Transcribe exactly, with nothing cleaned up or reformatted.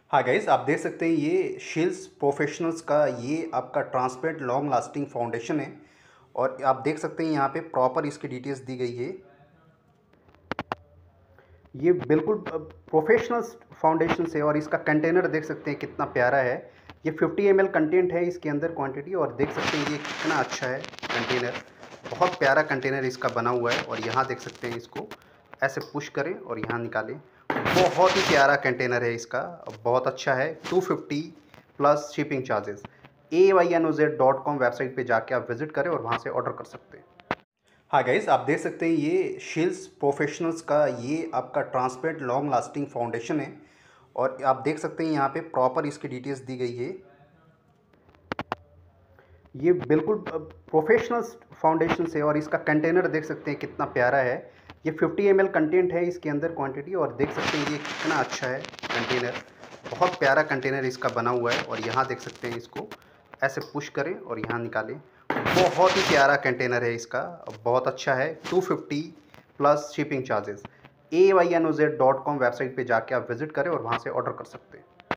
हाँ गाइस, आप देख सकते हैं ये शील्स प्रोफेशनल्स का ये आपका ट्रांसपेरेंट लॉन्ग लास्टिंग फाउंडेशन है। और आप देख सकते हैं यहाँ पे प्रॉपर इसकी डिटेल्स दी गई है। ये बिल्कुल प्रोफेशनल फाउंडेशन है और इसका कंटेनर देख सकते हैं कितना प्यारा है। ये फिफ्टी एम एल कंटेंट है इसके अंदर क्वांटिटी, और देख सकते हैं ये कितना अच्छा है कंटेनर। बहुत प्यारा कंटेनर इसका बना हुआ है। और यहाँ देख सकते हैं इसको ऐसे पुश करें और यहाँ निकालें। बहुत ही प्यारा कंटेनर है इसका, बहुत अच्छा है। Two fifty plus shipping charges. A Y N O Z dot com website पे जाके आप विजिट करें और वहाँ से ऑर्डर कर सकते हैं। हाँ गाइस, आप देख सकते हैं ये शील्स प्रोफेशनल्स का ये आपका ट्रांसपेरेंट लॉन्ग लास्टिंग फाउंडेशन है। और आप देख सकते हैं यहाँ पे प्रॉपर इसकी डिटेल्स दी गई है। ये बिल्कुल प्रोफेशनल फाउंडेशन है और इसका कंटेनर देख सकते हैं कितना प्यारा है। ये फिफ्टी एम एल कंटेंट है इसके अंदर क्वांटिटी, और देख सकते हैं ये कितना अच्छा है कंटेनर। बहुत प्यारा कंटेनर इसका बना हुआ है। और यहाँ देख सकते हैं इसको ऐसे पुश करें और यहाँ निकालें। बहुत ही प्यारा कंटेनर है इसका, बहुत अच्छा है। Two fifty plus shipping charges. A Y N O Z dot com website पे जाके आप विजिट करें और वहाँ से ऑर्डर कर सकते हैं।